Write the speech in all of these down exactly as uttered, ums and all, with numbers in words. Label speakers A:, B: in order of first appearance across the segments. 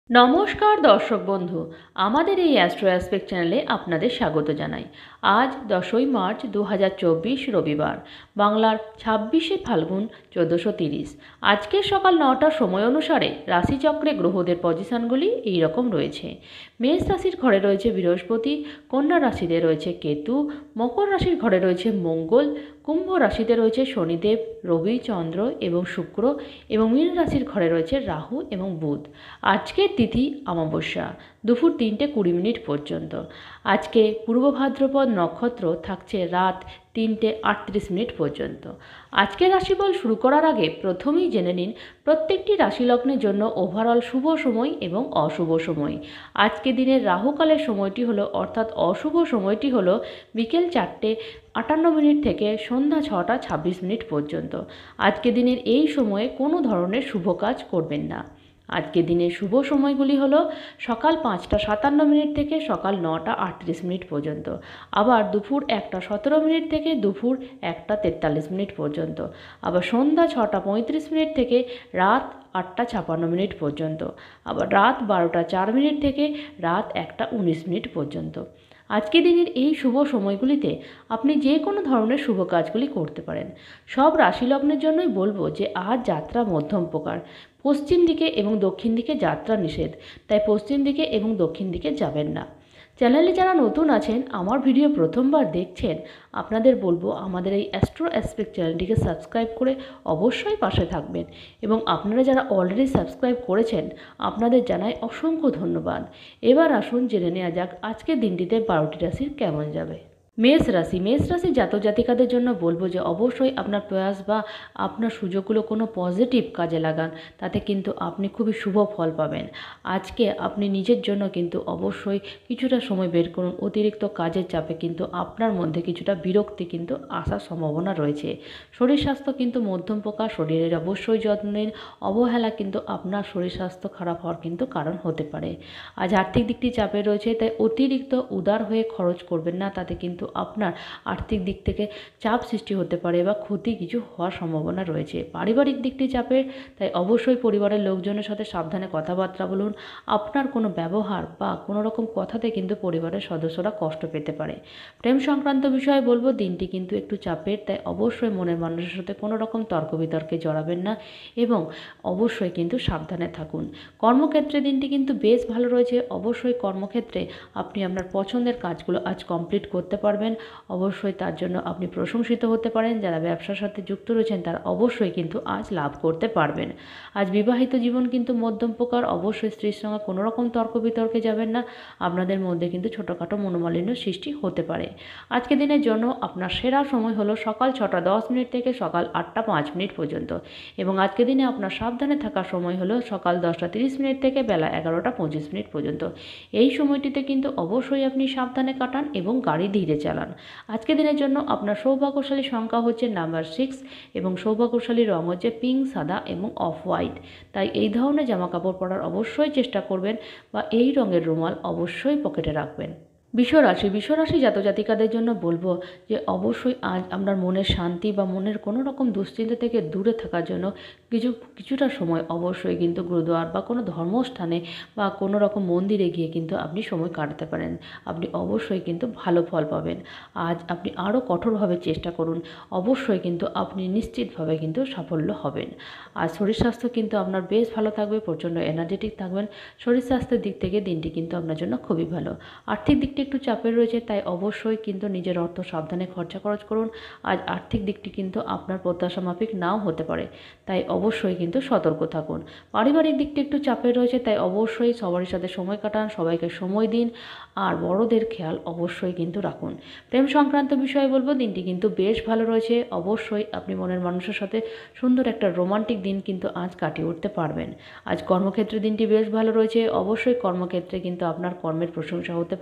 A: নমস্কার দর্শক বন্ধু, আমাদের এই অ্যাস্ট্রো অ্যাসপেক্ট চ্যানেলে আপনাদের স্বাগত জানাই। আজ দশই মার্চ দু হাজার চব্বিশ রবিবার, বাংলার ছাব্বিশে ফাল্গুন চোদ্দোশো তিরিশ। আজকের সকাল নটার সময় অনুসারে রাশিচক্রে গ্রহদের পজিশনগুলি এই রকম রয়েছে। মেষ রাশির ঘরে রয়েছে বৃহস্পতি, কন্যা রাশিতে রয়েছে কেতু, মকর রাশির ঘরে রয়েছে মঙ্গল, কুম্ভ রাশিতে রয়েছে শনিদেব, রবি, চন্দ্র এবং শুক্র এবং মীন রাশির ঘরে রয়েছে রাহু এবং বুধ। আজকের তিথি অমাবস্যা, দুপুর তিনটে কুড়ি মিনিট পর্যন্ত। আজকে পূর্ব ভাদ্রপদ নক্ষত্র থাকছে রাত তিনটে আটত্রিশ মিনিট পর্যন্ত। আজকের রাশিফল শুরু করার আগে প্রথমেই জেনে নিন প্রত্যেকটি রাশিলগ্নের জন্য ওভারঅল শুভ সময় এবং অশুভ সময়। আজকে দিনের রাহুকালের সময়টি হলো অর্থাৎ অশুভ সময়টি হলো বিকেল চারটে আটান্ন মিনিট থেকে সন্ধ্যা ছটা ছাব্বিশ মিনিট পর্যন্ত। আজকে দিনের এই সময়ে কোনো ধরনের শুভ কাজ করবেন না। আজকে দিনের শুভ সময়গুলি হলো সকাল পাঁচটা সাতান্ন মিনিট থেকে সকাল নটা আটত্রিশ মিনিট পর্যন্ত, আবার দুপুর একটা সতেরো মিনিট থেকে দুপুর একটা তেতাল্লিশ মিনিট পর্যন্ত, আবার সন্ধ্যা ছটা পঁয়ত্রিশ মিনিট থেকে রাত আটটা ছাপান্ন মিনিট পর্যন্ত, আবার রাত বারোটা চার মিনিট থেকে রাত একটা উনিশ মিনিট পর্যন্ত। আজকে দিনের এই শুভ সময়গুলিতে আপনি যে কোনো ধরনের শুভ কাজগুলি করতে পারেন। সব রাশিলগ্নের জন্যই বলবো যে আজ যাত্রা মধ্যম প্রকার। পশ্চিম দিকে এবং দক্ষিণ দিকে যাত্রা নিষেধ, তাই পশ্চিম দিকে এবং দক্ষিণ দিকে যাবেন না। চ্যানেলে যারা নতুন আছেন, আমার ভিডিও প্রথমবার দেখছেন, আপনাদের বলবো আমাদের এই অ্যাস্ট্রো অ্যাসপেক্ট চ্যানেলটিকে সাবস্ক্রাইব করে অবশ্যই পাশে থাকবেন এবং আপনারা যারা অলরেডি সাবস্ক্রাইব করেছেন আপনাদের জানাই অসংখ্য ধন্যবাদ। এবার আসুন জেনে নেওয়া যাক আজকের দিনটিতে বারোটি রাশির কেমন যাবে। মেষ রাশি মেষ রাশি জাতক জাতিকাদের জন্য বলবো যে অবশ্যই আপনার প্রয়াস বা আপনার সুযোগগুলো কোনো পজিটিভ কাজে লাগান, তাতে কিন্তু আপনি খুবই শুভ ফল পাবেন। আজকে আপনি নিজের জন্য কিন্তু অবশ্যই কিছুটা সময় বের করুন। অতিরিক্ত কাজের চাপে কিন্তু আপনার মধ্যে কিছুটা বিরক্তি কিন্তু আসার সম্ভাবনা রয়েছে। শরীর স্বাস্থ্য কিন্তু মধ্যম প্রকার, শরীরের অবশ্যই যত্ন নিন। অবহেলা কিন্তু আপনার শরীর স্বাস্থ্য খারাপ হওয়ার কিন্তু কারণ হতে পারে। আজ আর্থিক দিকটি চাপে রয়েছে, তাই অতিরিক্ত উদার হয়ে খরচ করবেন না, তাতে কিন্তু আপনার আর্থিক দিক থেকে চাপ সৃষ্টি হতে পারে বা ক্ষতি কিছু হওয়ার সম্ভাবনা রয়েছে। পারিবারিক দিকটি চাপের, তাই অবশ্যই পরিবারের লোকজনের সাথে সাবধানে কথাবার্তা বলুন। আপনার কোনো ব্যবহার বা কোনো রকম কথাতে কিন্তু পরিবারের সদস্যরা কষ্ট পেতে পারে। প্রেম সংক্রান্ত বিষয়ে বলবো দিনটি কিন্তু একটু চাপের, তাই অবশ্যই মনের মানুষের সাথে কোনো রকম তর্ক বিতর্কে জড়াবেন না এবং অবশ্যই কিন্তু সাবধানে থাকুন। কর্মক্ষেত্রে দিনটি কিন্তু বেশ ভালো রয়েছে। অবশ্যই কর্মক্ষেত্রে আপনি আপনার পছন্দের কাজগুলো আজ কমপ্লিট করতে পারবেন। অবশ্যই তার জন্য আপনি প্রশংসিত হতে পারেন। যারা ব্যবসার সাথে যুক্ত রয়েছেন তারা অবশ্যই কিন্তু আজ লাভ করতে পারবেন। আজ বিবাহিত জীবন কিন্তু মধ্যম প্রকার। অবশ্যই স্ত্রীর সঙ্গে কোনো রকম তর্ক বিতর্কে যাবেন না, আপনাদের মধ্যে কিন্তু ছোটোখাটো মনোমালিন্য সৃষ্টি হতে পারে। আজকে দিনের জন্য আপনার সেরা সময় হলো সকাল ছটা দশ মিনিট থেকে সকাল আটটা পাঁচ মিনিট পর্যন্ত এবং আজকে দিনে আপনার সাবধানে থাকার সময় হলো সকাল দশটা তিরিশ মিনিট থেকে বেলা এগারোটা পঁচিশ মিনিট পর্যন্ত। এই সময়টিতে কিন্তু অবশ্যই আপনি সাবধানে কাটান এবং গাড়ি ধীরে চালান। আজকে দিনের জন্য আপনার সৌভাগ্যশালী সংখ্যা হচ্ছে নাম্বার সিক্স এবং সৌভাগ্যশালী রং হচ্ছে পিঙ্ক, সাদা এবং অফ হোয়াইট। তাই এই ধরনের জামাকাপড় পরার অবশ্যই চেষ্টা করবেন বা এই রঙের রুমাল অবশ্যই পকেটে রাখবেন। বিশ্বরাশি বিশ্বরাশি জাতক জাতিকাদের জন্য বলবো যে অবশ্যই আজ আপনার মনের শান্তি বা মনের কোনো রকম দুশ্চিন্তা থেকে দূরে থাকার জন্য কিছু কিছুটা সময় অবশ্যই কিন্তু গুরুদুয়ার বা কোনো ধর্মস্থানে বা কোনো রকম মন্দিরে গিয়ে কিন্তু আপনি সময় কাটাতে পারেন। আপনি অবশ্যই কিন্তু ভালো ফল পাবেন। আজ আপনি আরও কঠোরভাবে চেষ্টা করুন, অবশ্যই কিন্তু আপনি নিশ্চিতভাবে কিন্তু সাফল্য হবেন। আর শরীর স্বাস্থ্য কিন্তু আপনার বেশ ভালো থাকবে, প্রচণ্ড এনার্জেটিক থাকবেন। শরীর স্বাস্থ্যের দিক থেকে দিনটি কিন্তু আপনার জন্য খুবই ভালো। আর্থিক দিকটি একটু চাপের রয়েছে, তাই অবশ্যই কিন্তু নিজের অর্থ সাবধানে খরচা খরচ করুন। আজ আর্থিক দিকটি কিন্তু আপনার প্রত্যাশা মাফিক নাও হতে পারে, তাই অবশ্যই কিন্তু সতর্ক থাকুন। পারিবারিক দিকটি একটু চাপের রয়েছে, তাই অবশ্যই সবার সাথে সময় কাটান, সবাইকে সময় দিন আর বড়দের খেয়াল অবশ্যই কিন্তু রাখুন। প্রেম সংক্রান্ত বিষয়ে বলবো দিনটি কিন্তু বেশ ভালো রয়েছে। অবশ্যই আপনি মনের মানুষের সাথে সুন্দর একটা রোমান্টিক দিন কিন্তু আজ কাটিয়ে উঠতে পারবেন। আজ কর্মক্ষেত্রে দিনটি বেশ ভালো রয়েছে। অবশ্যই কর্মক্ষেত্রে কিন্তু আপনার কর্মের প্রশংসা হতে পারে।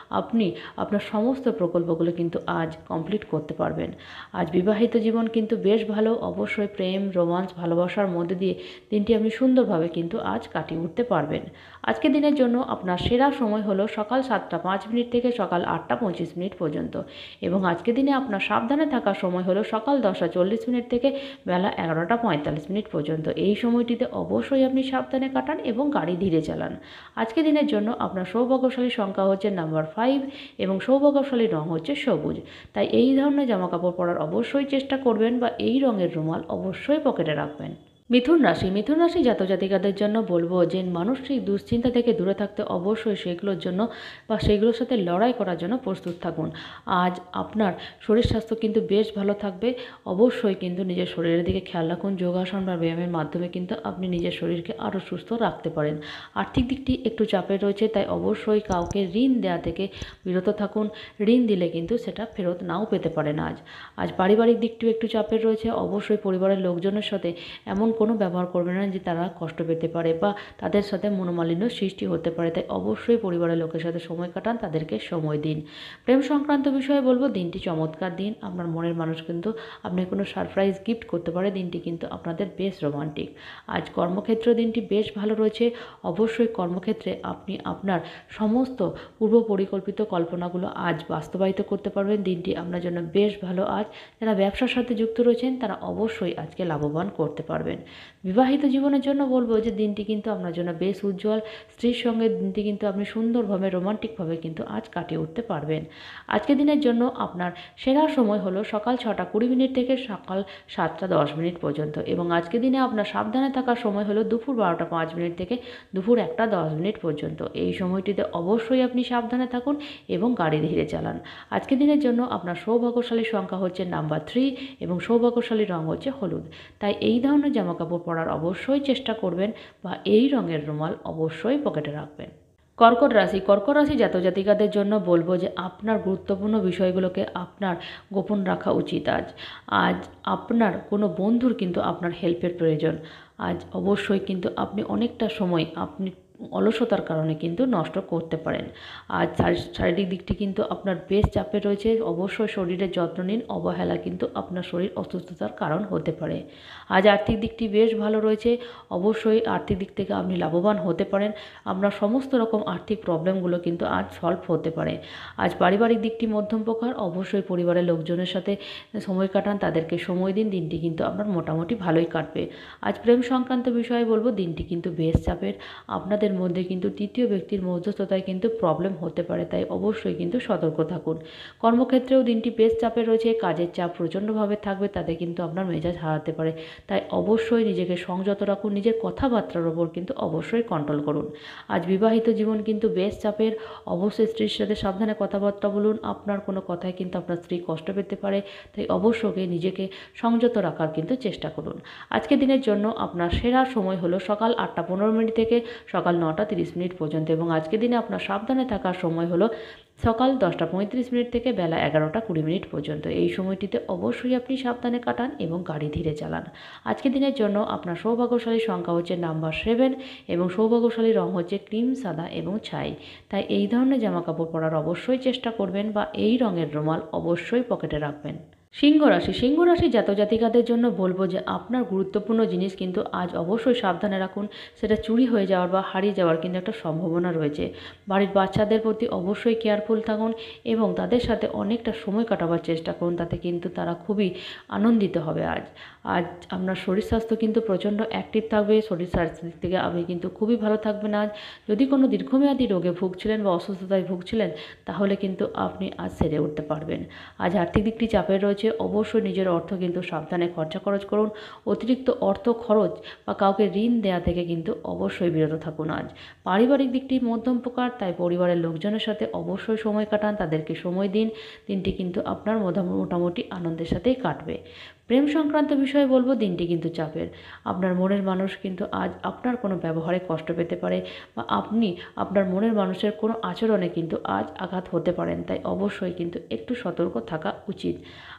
A: আপনি আপনার সমস্ত প্রকল্পগুলো কিন্তু আজ কমপ্লিট করতে পারবেন। আজ বিবাহিত জীবন কিন্তু বেশ ভালো। অবশ্যই প্রেম, রোমান্স, ভালোবাসার মধ্যে দিয়ে দিনটি আপনি সুন্দরভাবে কিন্তু আজ কাটিয়ে উঠতে পারবেন। আজকের দিনের জন্য আপনার সেরা সময় হলো সকাল সাতটা পাঁচ মিনিট থেকে সকাল আটটা পঁচিশ মিনিট পর্যন্ত, এবং আজকের দিনে আপনার সাবধানে থাকার সময় হলো সকাল দশটা চল্লিশ মিনিট থেকে বেলা এগারোটা পঁয়তাল্লিশ মিনিট পর্যন্ত। এই সময়টিতে অবশ্যই আপনি সাবধানে কাটান এবং গাড়ি ধীরে চালান। আজকের দিনের জন্য আপনার সৌভাগ্যশালী সংখ্যা হচ্ছে নাম্বার ফাইভ এবং সৌভাগ্যশালী রং হচ্ছে সবুজ। তাই এই ধরনের জামাকাপড় পরার অবশ্যই চেষ্টা করবেন বা এই রঙের রুমাল অবশ্যই পকেটে রাখবেন। মিথুন রাশি মিথুন রাশি জাতক জাতিকাদের জন্য বলবো যে মানসিক দুশ্চিন্তা থেকে দূরে থাকতে অবশ্যই সেগুলোর জন্য বা সেগুলোর সাথে লড়াই করার জন্য প্রস্তুত থাকুন। আজ আপনার শরীর স্বাস্থ্য কিন্তু বেশ ভালো থাকবে। অবশ্যই কিন্তু নিজের শরীরের দিকে খেয়াল রাখুন। যোগাসন বা ব্যায়ামের মাধ্যমে কিন্তু আপনি নিজের শরীরকে আরও সুস্থ রাখতে পারেন। আর্থিক দিকটি একটু চাপের রয়েছে, তাই অবশ্যই কাউকে ঋণ দেওয়া থেকে বিরত থাকুন। ঋণ দিলে কিন্তু সেটা ফেরত নাও পেতে পারেন। আজ আজ পারিবারিক দিকটিও একটু চাপের রয়েছে। অবশ্যই পরিবারের লোকজনের সাথে এমন কোনো ব্যবহার করবে না যে তারা কষ্ট পেতে পারে বা তাদের সাথে মনোমালিন্য সৃষ্টি হতে পারে। তাই অবশ্যই পরিবারের লোকের সাথে সময় কাটান, তাদেরকে সময় দিন। প্রেম সংক্রান্ত বিষয়ে বলবো দিনটি চমৎকার দিন। আপনার মনের মানুষ কিন্তু আপনি কোনো সারপ্রাইজ গিফট করতে পারে। দিনটি কিন্তু আপনাদের বেশ রোমান্টিক। আজ কর্মক্ষেত্র দিনটি বেশ ভালো রয়েছে। অবশ্যই কর্মক্ষেত্রে আপনি আপনার সমস্ত পূর্ব পরিকল্পিত কল্পনাগুলো আজ বাস্তবায়িত করতে পারবেন। দিনটি আপনার জন্য বেশ ভালো। আজ যারা ব্যবসার সাথে যুক্ত রয়েছেন তারা অবশ্যই আজকে লাভবান করতে পারবেন। বিবাহিত জীবনের জন্য বলবো যে দিনটি কিন্তু আপনার জন্য বেশ উজ্জ্বল। স্ত্রীর সঙ্গে দিনটি কিন্তু আপনি সুন্দরভাবে রোমান্টিকভাবে কিন্তু আজ কাটিয়ে উঠতে পারবেন। আজকের দিনের জন্য আপনার সেরা সময় হলো সকাল ছটা কুড়ি মিনিট থেকে সকাল সাতটা দশ মিনিট পর্যন্ত, এবং আজকের দিনে আপনার সাবধানে থাকার সময় হলো দুপুর বারোটা পাঁচ মিনিট থেকে দুপুর একটা দশ মিনিট পর্যন্ত। এই সময়টিতে অবশ্যই আপনি সাবধানে থাকুন এবং গাড়ি ধীরে চালান। আজকের দিনের জন্য আপনার সৌভাগ্যশালী সংখ্যা হচ্ছে নাম্বার থ্রি এবং সৌভাগ্যশালী রং হচ্ছে হলুদ। তাই এই ধরনের জামাকাপড় পরার অবশ্যই চেষ্টা করবেন বা এই রঙের রুমাল অবশ্যই পকেটে রাখবেন। কর্কট রাশি কর্কট রাশি জাতক জাতিকাদের জন্য বলবো যে আপনার গুরুত্বপূর্ণ বিষয়গুলোকে আপনার গোপন রাখা উচিত। আজ আজ আপনার কোনো বন্ধুর কিন্তু আপনার হেল্পের প্রয়োজন। আজ অবশ্যই কিন্তু আপনি অনেকটা সময় আপনি অলসতার কারণে কিন্তু নষ্ট করতে পারেন। আজ শারীরিক দিকটি কিন্তু আপনার বেশ চাপে রয়েছে। অবশ্যই শরীরের যত্ন নিন। অবহেলা কিন্তু আপনার শরীর অসুস্থতার কারণ হতে পারে। আজ আর্থিক দিকটি বেশ ভালো রয়েছে। অবশ্যই আর্থিক দিক থেকে আপনি লাভবান হতে পারেন। আপনার সমস্ত রকম আর্থিক প্রবলেমগুলো কিন্তু আজ সলভ হতে পারে। আজ পারিবারিক দিকটি মধ্যম প্রকার। অবশ্যই পরিবারের লোকজনের সাথে সময় কাটান, তাদেরকে সময় দিন। দিনটি কিন্তু আপনার মোটামুটি ভালোই কাটবে। আজ প্রেম সংক্রান্ত বিষয়ে বলবো দিনটি কিন্তু বেশ চাপের। আপনাদের মধ্যে কিন্তু তৃতীয় ব্যক্তির মধ্যস্থতায় কিন্তু প্রবলেম হতে পারে, তাই অবশ্যই কিন্তু সতর্ক থাকুন। কর্মক্ষেত্রেও দিনটি বেশ চাপে রয়েছে। কাজের চাপ প্রচণ্ডভাবে থাকবে, তাতে কিন্তু আপনার মেজাজ হারাতে পারে। তাই অবশ্যই নিজেকে সংযত রাখুন। নিজের কথাবার্তার ওপর কিন্তু অবশ্যই কন্ট্রোল করুন। আজ বিবাহিত জীবন কিন্তু বেশ চাপের। অবশ্যই স্ত্রীর সাথে সাবধানে কথাবার্তা বলুন। আপনার কোনো কথায় কিন্তু আপনার স্ত্রী কষ্ট পেতে পারে, তাই অবশ্যই নিজেকে সংযত রাখার কিন্তু চেষ্টা করুন। আজকের দিনের জন্য আপনার সেরা সময় হলো সকাল আটটা পনেরো মিনিট থেকে সকাল নটা তিরিশ মিনিট পর্যন্ত, এবং আজকের দিনে আপনার সাবধানে থাকার সময় হলো সকাল দশটা পঁয়ত্রিশ মিনিট থেকে বেলা এগারোটা কুড়ি মিনিট পর্যন্ত। এই সময়টিতে অবশ্যই আপনি সাবধানে কাটান এবং গাড়ি ধীরে চালান। আজকের দিনের জন্য আপনার সৌভাগ্যশালী সংখ্যা হচ্ছে নাম্বার সেভেন এবং সৌভাগ্যশালী রং হচ্ছে ক্রিম, সাদা এবং ছাই। তাই এই ধরনের জামাকাপড় পরার অবশ্যই চেষ্টা করবেন বা এই রঙের রুমাল অবশ্যই পকেটে রাখবেন। সিংহ রাশি সিংহ রাশি জাতক জাতিকাদের জন্য বলবো যে আপনার গুরুত্বপূর্ণ জিনিস কিন্তু আজ অবশ্যই সাবধানে রাখুন। সেটা চুরি হয়ে যাওয়ার বা হারিয়ে যাওয়ার কিন্তু একটা সম্ভাবনা রয়েছে। বাড়ির বাচ্চাদের প্রতি অবশ্যই কেয়ারফুল থাকুন এবং তাদের সাথে অনেকটা সময় কাটাবার চেষ্টা করুন। তাতে কিন্তু তারা খুবই আনন্দিত হবে। আজ আজ আপনার শরীর স্বাস্থ্য কিন্তু প্রচণ্ড অ্যাক্টিভ থাকবে। শরীর স্বাস্থ্য দিক থেকে আপনি কিন্তু খুবই ভালো থাকবেন। আজ যদি কোনো দীর্ঘমেয়াদী রোগে ভুগছিলেন বা অসুস্থতায় ভুগছিলেন, তাহলে কিন্তু আপনি আজ সেরে উঠতে পারবেন। আজ আর্থিক দিকটি চাপের রয়েছে। অবশ্যই নিজের অর্থ কিন্তু সাবধানে খরচা খরচ করুন। অতিরিক্ত অর্থ খরচ বা কাউকে ঋণ দেওয়া থেকে কিন্তু অবশ্যই বিরত থাকুন। আজ পারিবারিক দিকটি মধ্যম প্রকার, তাই পরিবারের লোকজনের সাথে অবশ্যই সময় কাটান, তাদেরকে সময় দিন। দিনটি কিন্তু আপনার মোটামুটি আনন্দের সাথেই কাটবে। প্রেম সংক্রান্ত বিষয়ে বলবো দিনটি কিন্তু চাপের। আপনার মনের মানুষ কিন্তু আজ আপনার কোনো ব্যবহারে কষ্ট পেতে পারে বা আপনি আপনার মনের মানুষের কোনো আচরণে কিন্তু আজ আঘাত হতে পারেন, তাই অবশ্যই কিন্তু একটু সতর্ক থাকা উচিত।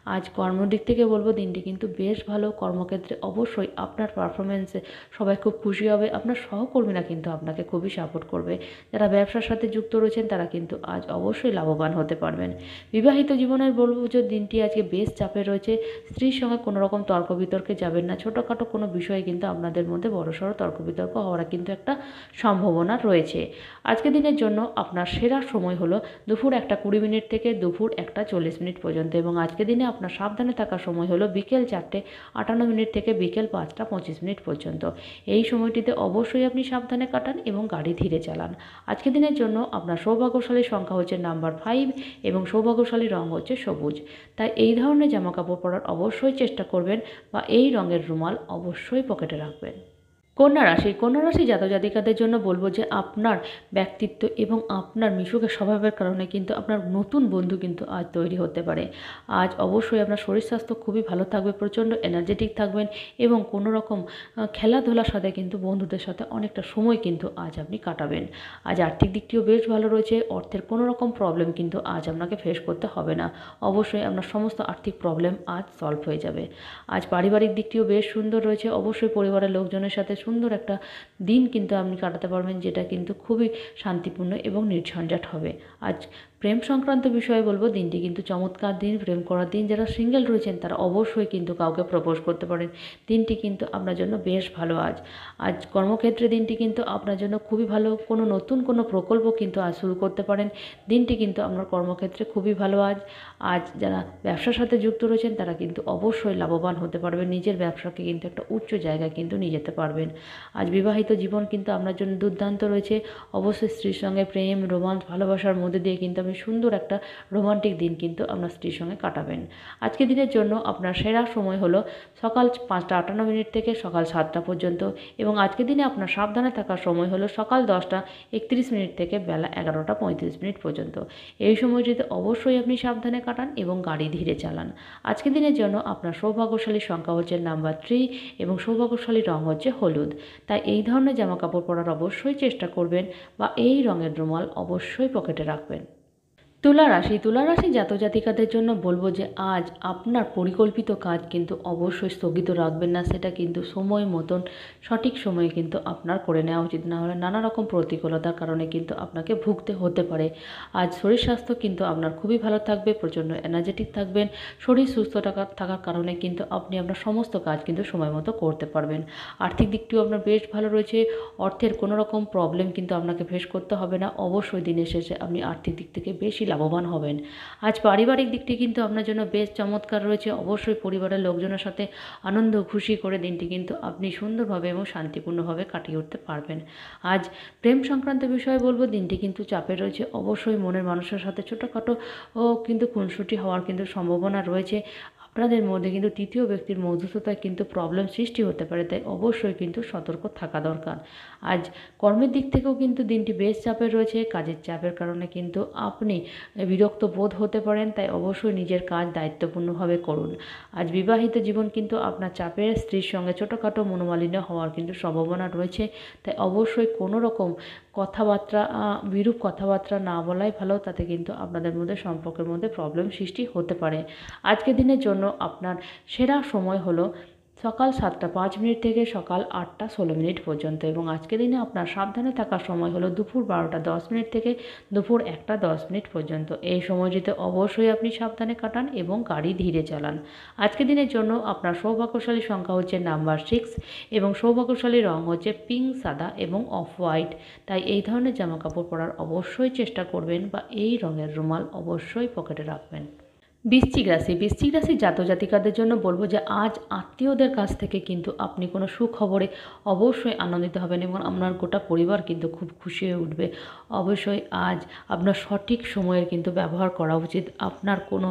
A: আজ কর্মদিক থেকে বলবো দিনটি কিন্তু বেশ ভালো। কর্মক্ষেত্রে অবশ্যই আপনার পারফরমেন্সে সবাই খুব খুশি হবে, আপনার সহকর্মীরা কিন্তু আপনাকে খুবই সাপোর্ট করবে। যারা ব্যবসার সাথে যুক্ত রয়েছেন তারা কিন্তু আজ অবশ্যই লাভবান হতে পারবেন। বিবাহিত জীবনের বলবো যে দিনটি আজকে বেশ চাপে রয়েছে। স্ত্রীর সঙ্গে কোনো রকম তর্ক বিতর্কে যাবেন না। ছোটোখাটো কোনো বিষয়ে কিন্তু আপনাদের মধ্যে বড়সড় তর্ক বিতর্ক হওয়ার কিন্তু একটা সম্ভাবনা রয়েছে। আজকের দিনের জন্য আপনার সেরা সময় হলো দুপুর একটা কুড়ি মিনিট থেকে দুপুর একটা চল্লিশ মিনিট পর্যন্ত, এবং আজকের দিনে আপনার সাবধানে থাকার সময় হলো বিকেল চারটে আটান্ন মিনিট থেকে বিকেল পাঁচটা পঁচিশ মিনিট পর্যন্ত। এই সময়টিতে অবশ্যই আপনি সাবধানে কাটান এবং গাড়ি ধীরে চালান। আজকের দিনের জন্য আপনার সৌভাগ্যশালী সংখ্যা হচ্ছে নাম্বার ফাইভ এবং সৌভাগ্যশালী রং হচ্ছে সবুজ। তাই এই ধরনের জামাকাপড় পরার অবশ্যই চেষ্টা করবেন বা এই রঙের রুমাল অবশ্যই পকেটে রাখবেন। কন্যা রাশি কন্যা রাশি জাতক জাতিকাদের জন্য বলবো যে আপনার ব্যক্তিত্ব এবং আপনার মিশুকে স্বভাবের কারণে কিন্তু আপনার নতুন বন্ধু কিন্তু আজ তৈরি হতে পারে। আজ অবশ্যই আপনার শরীর স্বাস্থ্য খুবই ভালো থাকবে, প্রচণ্ড এনার্জেটিক থাকবেন এবং কোনো রকম খেলাধুলার সাথে কিন্তু বন্ধুদের সাথে অনেকটা সময় কিন্তু আজ আপনি কাটাবেন। আজ আর্থিক দিকটিও বেশ ভালো রয়েছে। অর্থের কোনো রকম প্রবলেম কিন্তু আজ আপনাকে ফেস করতে হবে না। অবশ্যই আপনার সমস্ত আর্থিক প্রবলেম আজ সলভ হয়ে যাবে। আজ পারিবারিক দিকটিও বেশ সুন্দর রয়েছে। অবশ্যই পরিবারের লোকজনের সাথে সুন্দর একটা দিন কিন্তু আপনি কাটাতে পারবেন, যেটা কিন্তু খুবই শান্তিপূর্ণ এবং নির্ঝঞ্ঝাট হবে। আজ প্রেম সংক্রান্ত বিষয়ে বলবো দিনটি কিন্তু চমৎকার দিন, প্রেম করার দিন। যারা সিঙ্গেল রয়েছেন তারা অবশ্যই কিন্তু কাউকে প্রপোজ করতে পারেন। দিনটি কিন্তু আপনার জন্য বেশ ভালো। আজ আজ কর্মক্ষেত্রে দিনটি কিন্তু আপনার জন্য খুবই ভালো। কোনো নতুন কোনো প্রকল্প কিন্তু আজ শুরু করতে পারেন। দিনটি কিন্তু আপনার কর্মক্ষেত্রে খুবই ভালো। আজ আজ যারা ব্যবসার সাথে যুক্ত রয়েছেন তারা কিন্তু অবশ্যই লাভবান হতে পারবেন। নিজের ব্যবসাকে কিন্তু একটা উচ্চ জায়গায় কিন্তু নিয়ে যেতে পারবেন। আজ বিবাহিত জীবন কিন্তু আপনার জন্য দুর্দান্ত রয়েছে। অবশ্যই স্ত্রীর সঙ্গে প্রেম, রোমান্স, ভালোবাসার মধ্যে দিয়ে কিন্তু আপনি সুন্দর একটা রোমান্টিক দিন কিন্তু আপনার স্ত্রীর সঙ্গে কাটাবেন। আজকের দিনের জন্য আপনার সেরা সময় হলো সকাল পাঁচটা আটান্ন মিনিট থেকে সকাল সাতটা পর্যন্ত, এবং আজকের দিনে আপনার সাবধানে থাকার সময় হলো সকাল দশটা একত্রিশ মিনিট থেকে বেলা এগারোটা পঁয়ত্রিশ মিনিট পর্যন্ত। এই সময়টিতে অবশ্যই আপনি সাবধানে কাটান এবং গাড়ি ধীরে চালান। আজকের দিনের জন্য আপনার সৌভাগ্যশালী সংখ্যা হচ্ছে নাম্বার থ্রি এবং সৌভাগ্যশালী রং হচ্ছে হলুদ। তাই এই ধরনের জামা কাপড় পরার অবশ্যই চেষ্টা করবেন বা এই রঙের রুমাল অবশ্যই পকেটে রাখবেন। তুলা রাশি তুলা রাশি জাতক জাতিকাদের জন্য বলবো যে আজ আপনার পরিকল্পিত কাজ কিন্তু অবশ্যই স্থগিত রাখবেন না। সেটা কিন্তু সময় মতন সঠিক সময়ে কিন্তু আপনার করে নেওয়া উচিত, না হলে নানা রকম প্রতিকূলতার কারণে কিন্তু আপনাকে ভুগতে হতে পারে। আজ শরীর স্বাস্থ্য কিন্তু আপনার খুবই ভালো থাকবে, প্রচণ্ড এনার্জেটিক থাকবেন। শরীর সুস্থ থাকার থাকার কারণে কিন্তু আপনি আপনার সমস্ত কাজ কিন্তু সময় মতো করতে পারবেন। আর্থিক দিকটিও আপনার বেশ ভালো রয়েছে। অর্থের কোনো রকম প্রবলেম কিন্তু আপনাকে ফেস করতে হবে না। অবশ্যই দিনের শেষে আপনি আর্থিক দিক থেকে বেশি লাভবান হবেন। আজ পারিবারিক দিকটি কিন্তু আপনার জন্য বেশ চমৎকার রয়েছে। অবশ্যই পরিবারের লোকজনের সাথে আনন্দ খুশি করে দিনটি কিন্তু আপনি সুন্দরভাবে এবং শান্তিপূর্ণভাবে কাটিয়ে উঠতে পারবেন। আজ প্রেম সংক্রান্ত বিষয়ে বলবো দিনটি কিন্তু চাপে রয়েছে। অবশ্যই মনের মানুষের সাথে ছোটোখাটো ও কিন্তু খুনসুটি হওয়ার কিন্তু সম্ভাবনা রয়েছে। আপনাদের মধ্যে কিন্তু তৃতীয় ব্যক্তির মধ্যস্থতায় কিন্তু প্রবলেম সৃষ্টি হতে পারে, তাই অবশ্যই কিন্তু সতর্ক থাকা দরকার। আজ কর্মের দিক থেকেও কিন্তু দিনটি বেশ চাপের রয়েছে। কাজের চাপের কারণে কিন্তু আপনি বিরক্ত বোধ হতে পারেন, তাই অবশ্যই নিজের কাজ দায়িত্বপূর্ণভাবে করুন। আজ বিবাহিত জীবন কিন্তু আপনার চাপের, স্ত্রীর সঙ্গে ছোটোখাটো মনোমালিন্য হওয়ার কিন্তু সম্ভাবনা রয়েছে, তাই অবশ্যই কোনো রকম কথাবার্তা বিরূপ কথাবার্তা না বলাই ভালো। তাতে কিন্তু আপনাদের মধ্যে সম্পর্কের মধ্যে প্রবলেম সৃষ্টি হতে পারে। আজকের দিনের জন্য আপনার সেরা সময় হলো সকাল সাতটা পাঁচ মিনিট থেকে সকাল আটটা ষোলো মিনিট পর্যন্ত, এবং আজকের দিনে আপনার সাবধানে থাকার সময় হলো দুপুর বারোটা দশ মিনিট থেকে দুপুর একটা দশ মিনিট পর্যন্ত। এই সময়টিতে অবশ্যই আপনি সাবধানে কাটান এবং গাড়ি ধীরে চালান। আজকের দিনের জন্য আপনার সৌভাগ্যশালী সংখ্যা হচ্ছে নাম্বার সিক্স এবং সৌভাগ্যশালী রং হচ্ছে পিঙ্ক, সাদা এবং অফ হোয়াইট। তাই এই ধরনের জামাকাপড় পরার অবশ্যই চেষ্টা করবেন বা এই রঙের রুমাল অবশ্যই পকেটে রাখবেন। বৃশ্চিক রাশি বৃশ্চিক রাশির জাতক জাতিকাদের জন্য বলবো যে আজ আত্মীয়দের কাছ থেকে কিন্তু আপনি কোনো সুখবরে অবশ্যই আনন্দিত হবেন এবং আপনার গোটা পরিবার কিন্তু খুব খুশি হয়ে উঠবে। অবশ্যই আজ আপনার সঠিক সময়ের কিন্তু ব্যবহার করা উচিত। আপনার কোনো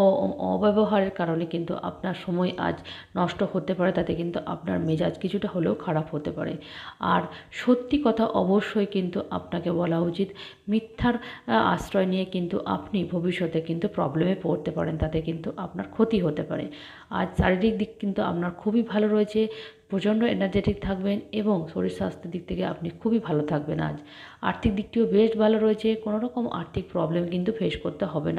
A: অব্যবহারের কারণে কিন্তু আপনার সময় আজ নষ্ট হতে পারে, তাতে কিন্তু আপনার মেজাজ কিছুটা হলেও খারাপ হতে পারে। আর সত্যি কথা অবশ্যই কিন্তু আপনাকে বলা উচিত। মিথ্যার আশ্রয় নিয়ে কিন্তু আপনি ভবিষ্যতে কিন্তু প্রবলেমে পড়তে পারেন, তাতে কিন্তু আপনার ক্ষতি হতে পারে। আজ শারীরিক দিক কিন্তু আপনার খুবই ভালো রয়েছে, প্রচণ্ড এনার্জেটিক থাকবেন এবং শরীর স্বাস্থ্যের দিক থেকে আপনি খুবই ভালো থাকবেন। আজ আর্থিক দিকটিও বেশ ভালো রয়েছে। কোনো রকম আর্থিক প্রবলেম কিন্তু ফেস করতে হবে না।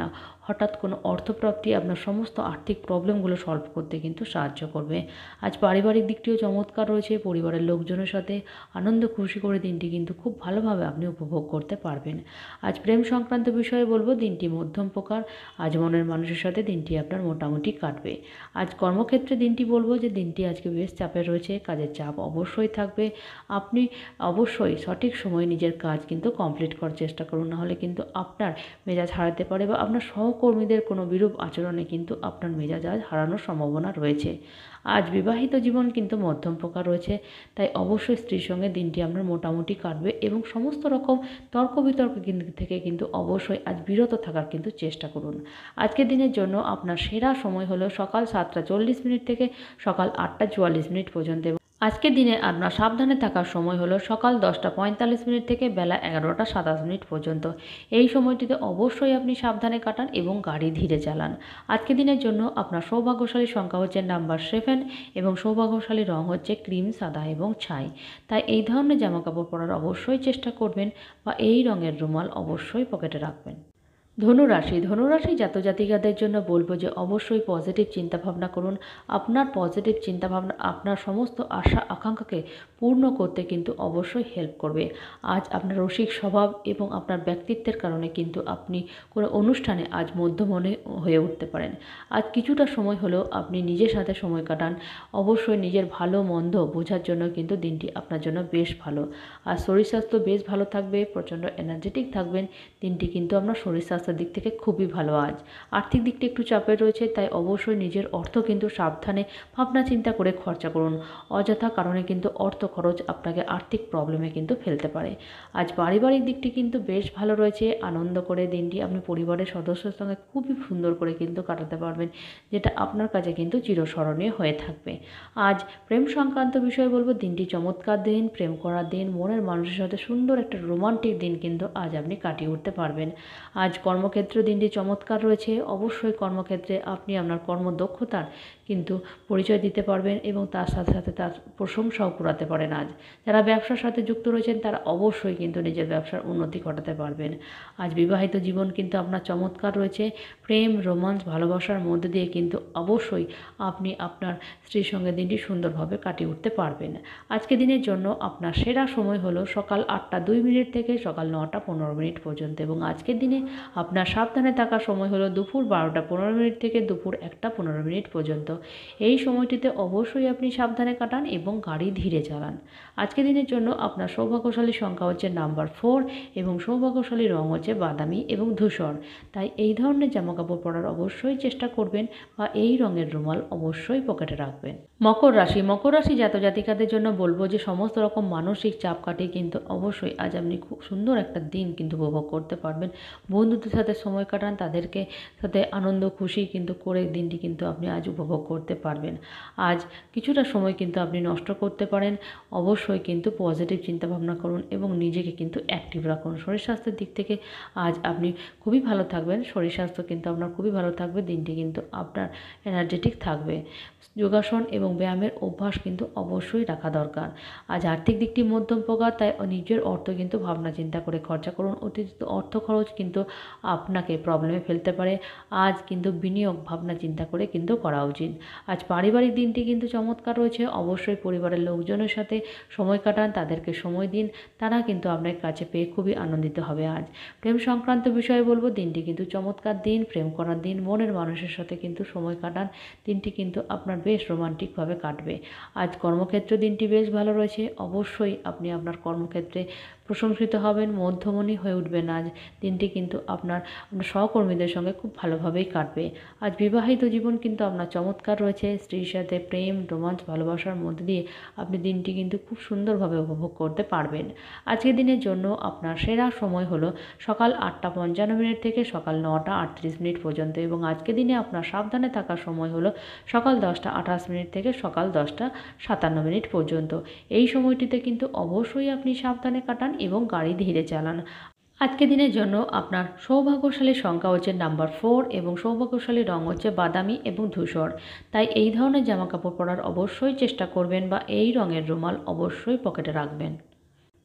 A: হঠাৎ কোনো অর্থপ্রাপ্তি আপনার সমস্ত আর্থিক প্রবলেমগুলো সলভ করতে কিন্তু সাহায্য করবে। আজ পারিবারিক দিকটিও চমৎকার রয়েছে, পরিবারের লোকজনের সাথে আনন্দ খুশি করে দিনটি কিন্তু খুব ভালোভাবে আপনি উপভোগ করতে পারবেন। আজ প্রেম সংক্রান্ত বিষয়ে বলবো দিনটি মধ্যম প্রকার। আজ মনের মানুষের সাথে দিনটি আপনার মোটামুটি কাটবে। আজ কর্মক্ষেত্রে দিনটি বলবো যে দিনটি আজকে বেশ চাপে রয়েছে, কাজের চাপ অবশ্যই থাকবে। আপনি অবশ্যই সঠিক সময়ে নিজের কাজ কিন্তু কমপ্লিট করার চেষ্টা করুন, নাহলে কিন্তু আপনার মেজাজ হারাতে পারে বা আপনার সহকর্মীদের কোনো বিরূপ আচরণে কিন্তু আপনার মেজাজ আজ হারানোর সম্ভাবনা রয়েছে। আজ বিবাহিত জীবন কিন্তু মধ্যম প্রকার রয়েছে, তাই অবশ্যই স্ত্রীর সঙ্গে দিনটি আপনার মোটামুটি কাটবে এবং সমস্ত রকম তর্ক বিতর্ক থেকে কিন্তু অবশ্যই আজ বিরত থাকার কিন্তু চেষ্টা করুন। আজকের দিনের জন্য আপনার সেরা সময় হলো সকাল সাতটা চল্লিশ মিনিট থেকে সকাল আটটা চুয়াল্লিশ মিনিট পর্যন্ত। আজকের দিনে আপনার সাবধানে থাকার সময় হলো সকাল দশটা পঁয়তাল্লিশ মিনিট থেকে বেলা এগারোটা সাতাশ মিনিট পর্যন্ত। এই সময়টিতে অবশ্যই আপনি সাবধানে কাটান এবং গাড়ি ধীরে চালান। আজকের দিনের জন্য আপনার সৌভাগ্যশালী সংখ্যা হচ্ছে নাম্বার সেভেন এবং সৌভাগ্যশালী রং হচ্ছে ক্রিম, সাদা এবং ছাই। তাই এই ধরনের জামাকাপড় পরার অবশ্যই চেষ্টা করবেন বা এই রঙের রুমাল অবশ্যই পকেটে রাখবেন। ধনুরাশি ধনুরাশি জাতক জাতিকাদের জন্য বলবো যে অবশ্যই পজিটিভ চিন্তাভাবনা করুন। আপনার পজিটিভ চিন্তাভাবনা আপনার সমস্ত আশা আকাঙ্ক্ষাকে পূর্ণ করতে কিন্তু অবশ্যই হেল্প করবে। আজ আপনার রসিক স্বভাব এবং আপনার ব্যক্তিত্বের কারণে কিন্তু আপনি কোনো অনুষ্ঠানে আজ মধ্যমণি হয়ে উঠতে পারেন। আজ কিছুটা সময় হলেও আপনি নিজের সাথে সময় কাটান। অবশ্যই নিজের ভালো মন্দ বোঝার জন্য কিন্তু দিনটি আপনার জন্য বেশ ভালো। আর শরীর স্বাস্থ্য বেশ ভালো থাকবে, প্রচণ্ড এনার্জেটিক থাকবেন। দিনটি কিন্তু আপনার শরীর স্বাস্থ্য দিক থেকে খুবই ভালো। আজ আর্থিক দিকটি একটু চাপের রয়েছে, তাই অবশ্যই নিজের অর্থ কিন্তু সাবধানে ভাবনা চিন্তা করে খরচা করুন। অযথা কারণে কিন্তু অর্থ খরচ আপনাকে আর্থিক প্রবলেমে কিন্তু ফেলতে পারে। আজ পারিবারিক দিকটি কিন্তু বেশ ভালো রয়েছে। আনন্দ করে দিনটি আপনি পরিবারের সদস্যের সঙ্গে খুবই সুন্দর করে কিন্তু কাটাতে পারবেন, যেটা আপনার কাছে কিন্তু চিরস্মরণীয় হয়ে থাকবে। আজ প্রেম সংক্রান্ত বিষয়ে বলবো দিনটি চমৎকার দিন, প্রেম করার দিন, মনের মানুষের সাথে সুন্দর একটা রোমান্টিক দিন কিন্তু আজ আপনি কাটিয়ে উঠতে পারবেন। আজ কর্মক্ষেত্র দিনটি চমৎকার রয়েছে। অবশ্যই কর্মক্ষেত্রে আপনি আপনার কর্মদক্ষতার কিন্তু পরিচয় দিতে পারবেন এবং তার সাথে সাথে তার প্রশংসাও কুড়াতে পারেন। আজ যারা ব্যবসার সাথে যুক্ত রয়েছেন তারা অবশ্যই কিন্তু নিজের ব্যবসার উন্নতি ঘটাতে পারবেন। আজ বিবাহিত জীবন কিন্তু আপনার চমৎকার রয়েছে। প্রেম, রোমান্স, ভালোবাসার মধ্যে দিয়ে কিন্তু অবশ্যই আপনি আপনার স্ত্রীর সঙ্গে দিনটি সুন্দরভাবে কাটিয়ে উঠতে পারবেন। আজকে দিনের জন্য আপনার সেরা সময় হলো সকাল আটটা দুই মিনিট থেকে সকাল নটা পনেরো মিনিট পর্যন্ত এবং আজকের দিনে আপনার সাবধানে থাকার সময় হলো দুপুর বারোটা পনেরো মিনিট থেকে দুপুর একটা পনেরো মিনিট পর্যন্ত। এই সময়টিতে অবশ্যই আপনি সাবধানে কাটান এবং গাড়ি ধীরে চালান। আজকের দিনের জন্য আপনার সৌভাগ্যশালী সংখ্যা হচ্ছে নাম্বার ফোর এবং সৌভাগ্যশালী রং হচ্ছে বাদামি এবং ধূসর। তাই এই ধরনের জামাকাপড় পরার অবশ্যই চেষ্টা করবেন বা এই রঙের রুমাল অবশ্যই পকেটে রাখবেন। মকর রাশি মকর রাশি জাতক জাতিকাদের জন্য বলবো যে সমস্ত রকম মানসিক চাপ কাটিয়ে কিন্তু অবশ্যই আজ আপনি খুব সুন্দর একটা দিন কিন্তু উপভোগ করতে পারবেন। বন্ধুদের সাথে সময় কাটান, তাদেরকে সাথে আনন্দ খুশি কিন্তু করে দিনটি কিন্তু আপনি আজ উপভোগ করতে পারবেন। আজ কিছুটা সময় কিন্তু আপনি নষ্ট করতে পারেন। অবশ্যই কিন্তু পজিটিভ চিন্তাভাবনা করুন এবং নিজেকে কিন্তু অ্যাক্টিভ রাখুন। শরীর স্বাস্থ্যের দিক থেকে আজ আপনি খুবই ভালো থাকবেন। শরীর স্বাস্থ্য কিন্তু আপনার খুবই ভালো থাকবে। দিনটি কিন্তু আপনার এনার্জেটিক থাকবে। যোগাসন এবং ব্যায়ামের অভ্যাস কিন্তু অবশ্যই রাখা দরকার। আজ আর্থিক দিকটি মধ্যম প্রকার, তাই নিজের অর্থ কিন্তু ভাবনা চিন্তা করে খরচা করুন। অতিরিক্ত অর্থ খরচ কিন্তু আপনাকে প্রবলেমে ফেলতে পারে। আজ কিন্তু বিনিয়োগ ভাবনা চিন্তা করে কিন্তু করা উচিত। আজ পারিবারিক দিনটি কিন্তু চমৎকার রয়েছে। অবশ্যই পরিবারের লোকজনের সাথে সময় কাটান, তাদেরকে সময় দিন, তারা কিন্তু আপনার কাছে পেয়ে খুবই আনন্দিত হবে। আজ প্রেম সংক্রান্ত বিষয়ে বলবো দিনটি কিন্তু চমৎকার দিন, প্রেম করার দিন, মনের মানুষের সাথে কিন্তু সময় কাটান। দিনটি কিন্তু আপনার বেশ রোমান্টিকভাবে কাটবে। আজ কর্মক্ষেত্র দিনটি বেশ ভালো রয়েছে। অবশ্যই আপনি আপনার কর্মক্ষেত্রে প্রশংসিত হবেন, মধ্যমণি হয়ে উঠবেন। আজ দিনটি কিন্তু আপনার আপনার সহকর্মীদের সঙ্গে খুব ভালোভাবেই কাটবে। আজ বিবাহিত জীবন কিন্তু আপনার চমৎকার রয়েছে। স্ত্রীর সাথে প্রেম, রোমান্স, ভালোবাসার মধ্যে দিয়ে আপনি দিনটি কিন্তু খুব সুন্দরভাবে উপভোগ করতে পারবেন। আজকের দিনের জন্য আপনার সেরা সময় হলো সকাল আটটা পঞ্চান্ন মিনিট থেকে সকাল নটা আটত্রিশ মিনিট পর্যন্ত এবং আজকের দিনে আপনার সাবধানে থাকার সময় হলো সকাল দশটা আঠাশ মিনিট থেকে সকাল দশটা সাতান্ন মিনিট পর্যন্ত। এই সময়টিতে কিন্তু অবশ্যই আপনি সাবধানে কাটান এবং গাড়ি ধীরে চালান। আজকের দিনের জন্য আপনার সৌভাগ্যশালী সংখ্যা হচ্ছে নাম্বার ফোর এবং সৌভাগ্যশালী রং হচ্ছে বাদামি এবং ধূসর। তাই এই ধরনের জামাকাপড় পরার অবশ্যই চেষ্টা করবেন বা এই রঙের রুমাল অবশ্যই পকেটে রাখবেন।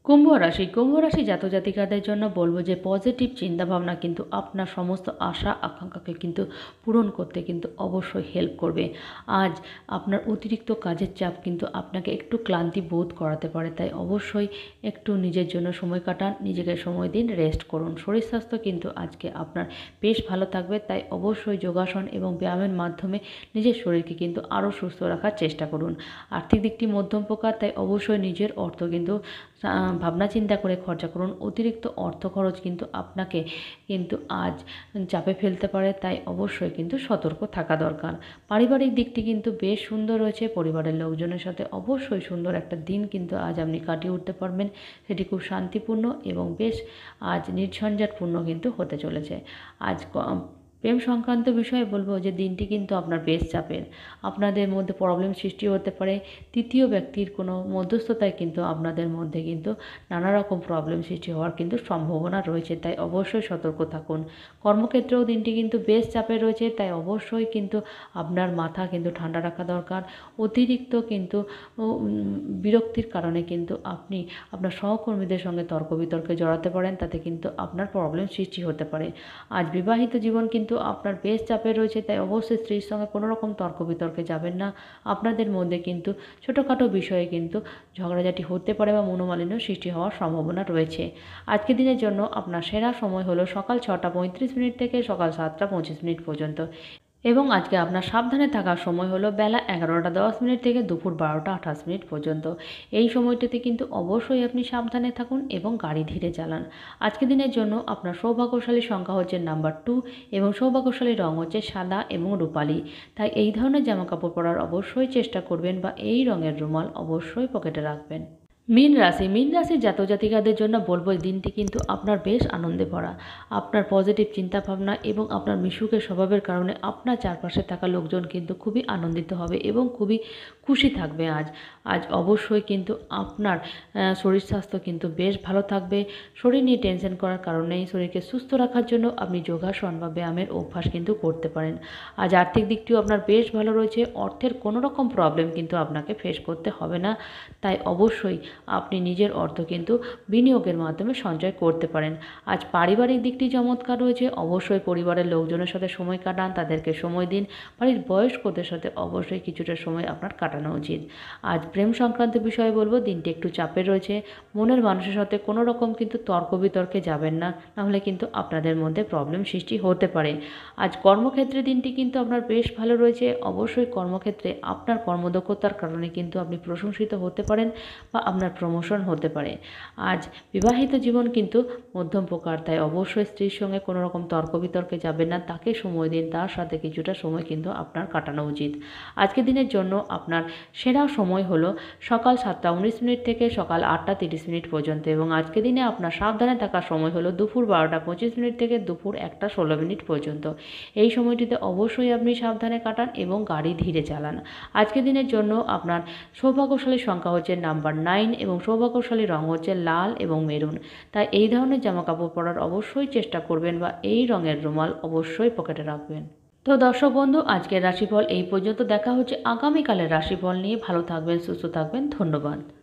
A: কুম্ভ রাশি কুম্ভ রাশি জাতক জাতিকাদের জন্য বলবো যে পজিটিভ চিন্তাভাবনা কিন্তু আপনার সমস্ত আশা আকাঙ্ক্ষাকে কিন্তু পূরণ করতে কিন্তু অবশ্যই হেল্প করবে। আজ আপনার অতিরিক্ত কাজের চাপ কিন্তু আপনাকে একটু ক্লান্তি বোধ করাতে পারে, তাই অবশ্যই একটু নিজের জন্য সময় কাটান, নিজেকে সময় দিন, রেস্ট করুন। শরীর স্বাস্থ্য কিন্তু আজকে আপনার বেশ ভালো থাকবে, তাই অবশ্যই যোগাসন এবং ব্যায়ামের মাধ্যমে নিজের শরীরকে কিন্তু আরও সুস্থ রাখার চেষ্টা করুন। আর্থিক দিকটি মধ্যম প্রকার, তাই অবশ্যই নিজের অর্থ কিন্তু ভাবনা চিন্তা করে খরচা করুন। অতিরিক্ত অর্থ খরচ কিন্তু আপনাকে কিন্তু আজ চাপে ফেলতে পারে, তাই অবশ্যই কিন্তু সতর্ক থাকা দরকার। পারিবারিক দিকটি কিন্তু বেশ সুন্দর রয়েছে, পরিবারের লোকজনের সাথে অবশ্যই সুন্দর একটা দিন কিন্তু আজ আপনি কাটিয়ে উঠতে পারবেন। সেটি খুব শান্তিপূর্ণ এবং বেশ আজ নির্ঝঞ্ঝাটপূর্ণ কিন্তু হতে চলেছে। আজ প্রেম সংক্রান্ত বিষয়ে বলবো যে দিনটি কিন্তু আপনার বেশ চাপের, আপনাদের মধ্যে প্রবলেম সৃষ্টি হতে পারে। তৃতীয় ব্যক্তির কোনো মধ্যস্থতায় কিন্তু আপনাদের মধ্যে কিন্তু নানা রকম প্রবলেম সৃষ্টি হওয়ার কিন্তু সম্ভাবনা রয়েছে, তাই অবশ্যই সতর্ক থাকুন। কর্মক্ষেত্রেও দিনটি কিন্তু বেশ চাপে রয়েছে, তাই অবশ্যই কিন্তু আপনার মাথা কিন্তু ঠান্ডা রাখা দরকার। অতিরিক্ত কিন্তু বিরক্তির কারণে কিন্তু আপনি আপনার সহকর্মীদের সঙ্গে তর্ক বিতর্কে জড়াতে পারেন, তাতে কিন্তু আপনার প্রবলেম সৃষ্টি হতে পারে। আজ বিবাহিত জীবন কিন্তু আপনার বেশ চাপে রয়েছে, তাই অবশ্যই স্ত্রীর সঙ্গে কোনো রকম তর্ক বিতর্কে যাবেন না। আপনাদের মধ্যে কিন্তু ছোটোখাটো বিষয়ে কিন্তু ঝগড়াঝাটি হতে পারে বা মনোমালিন্য সৃষ্টি হওয়ার সম্ভাবনা রয়েছে। আজকের দিনের জন্য আপনার সেরা সময় হলো সকাল ছটা পঁয়ত্রিশ মিনিট থেকে সকাল সাতটা পঁচিশ মিনিট পর্যন্ত, এবং আজকে আপনার সাবধানে থাকার সময় হলো বেলা এগারোটা দশ মিনিট থেকে দুপুর বারোটা আঠাশ মিনিট পর্যন্ত। এই সময়টিতে কিন্তু অবশ্যই আপনি সাবধানে থাকুন এবং গাড়ি ধীরে চালান। আজকের দিনের জন্য আপনার সৌভাগ্যশালী সংখ্যা হচ্ছে নাম্বার টু এবং সৌভাগ্যশালী রং হচ্ছে সাদা এবং রূপালি। তাই এই ধরনের জামাকাপড় পরার অবশ্যই চেষ্টা করবেন বা এই রঙের রুমাল অবশ্যই পকেটে রাখবেন। মীন রাশি মীন রাশির জাতক জাতিকাদের জন্য বলবো দিনটি কিন্তু আপনার বেশ আনন্দে ভরা। আপনার পজিটিভ চিন্তাভাবনা এবং আপনার মিশুকের স্বভাবের কারণে আপনার চারপাশে থাকা লোকজন কিন্তু খুবই আনন্দিত হবে এবং খুবই খুশি থাকবে। আজ আজ অবশ্যই কিন্তু আপনার শরীর স্বাস্থ্য কিন্তু বেশ ভালো থাকবে। শরীর নিয়ে টেনশন করার কারণে শরীরকে সুস্থ রাখার জন্য আপনি যোগাসন বা ব্যায়ামের অভ্যাস কিন্তু করতে পারেন। আজ আর্থিক দিকটিও আপনার বেশ ভালো রয়েছে, অর্থের কোনো রকম প্রবলেম কিন্তু আপনাকে ফেস করতে হবে না, তাই অবশ্যই আপনি নিজের অর্থ কিন্তু বিনিয়োগের মাধ্যমে সঞ্চয় করতে পারেন। আজ পারিবারিক দিকটি চমৎকার রয়েছে, অবশ্যই পরিবারের লোকজনের সাথে সময় কাটান, তাদেরকে সময় দিন। বাড়ির বয়স্কদের সাথে অবশ্যই কিছুটা সময় আপনার কাটানো উচিত। আজ প্রেম সংক্রান্ত বিষয়ে বলবো দিনটি একটু চাপের রয়েছে, মনের মানুষের সাথে কোনো রকম কিন্তু তর্ক বিতর্কে যাবেন না, নাহলে কিন্তু আপনাদের মধ্যে প্রবলেম সৃষ্টি হতে পারে। আজ কর্মক্ষেত্রে দিনটি কিন্তু আপনার বেশ ভালো রয়েছে, অবশ্যই কর্মক্ষেত্রে আপনার কর্মদক্ষতার কারণে কিন্তু আপনি প্রশংসিত হতে পারেন বা আপনার প্রমোশন হতে পারে। আজ বিবাহিত জীবন কিন্তু মধ্যম প্রকার, তাই অবশ্যই স্ত্রীর সঙ্গে কোনো রকম তর্ক বিতর্কে যাবেন না, তাকে সময় দিন, তার সাথে কিছুটা সময় কিন্তু আপনার কাটানো উচিত। আজকের দিনের জন্য আপনার সেরা সময় হলো সকাল সাতটা উনিশ মিনিট থেকে সকাল আটটা তিরিশ মিনিট পর্যন্ত, এবং আজকের দিনে আপনার সাবধানে থাকার সময় হলো দুপুর বারোটা পঁচিশ মিনিট থেকে দুপুর একটা ষোলো মিনিট পর্যন্ত। এই সময়টিতে অবশ্যই আপনি সাবধানে কাটান এবং গাড়ি ধীরে চালান। আজকের দিনের জন্য আপনার সৌভাগ্যশালী সংখ্যা হচ্ছে নাম্বার নাইন এবং সৌভাগ্যশালী রং হচ্ছে লাল এবং মেরুন। তাই এই ধরনের জামাকাপড় পরার অবশ্যই চেষ্টা করবেন বা এই রঙের রুমাল অবশ্যই পকেটে রাখবেন। তো দর্শক বন্ধু, আজকের রাশিফল এই পর্যন্ত। দেখা হচ্ছে আগামীকালের রাশিফল নিয়ে। ভালো থাকবেন, সুস্থ থাকবেন, ধন্যবাদ।